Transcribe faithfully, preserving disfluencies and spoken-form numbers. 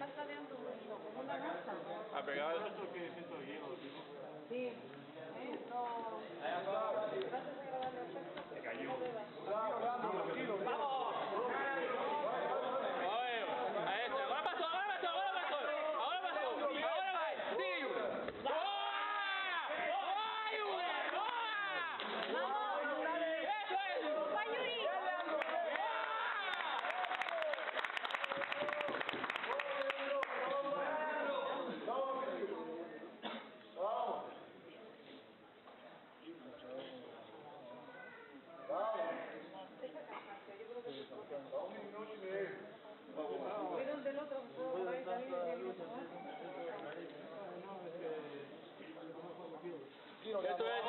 lata de Anduino, como una lata. Apegado a eso que siento hielo, tío. Sí, ¿eh? No. Gracias a grabar el efecto. Se cayó. ¡Vamos! ¿Vieron del otro juego por ahí también? Esto es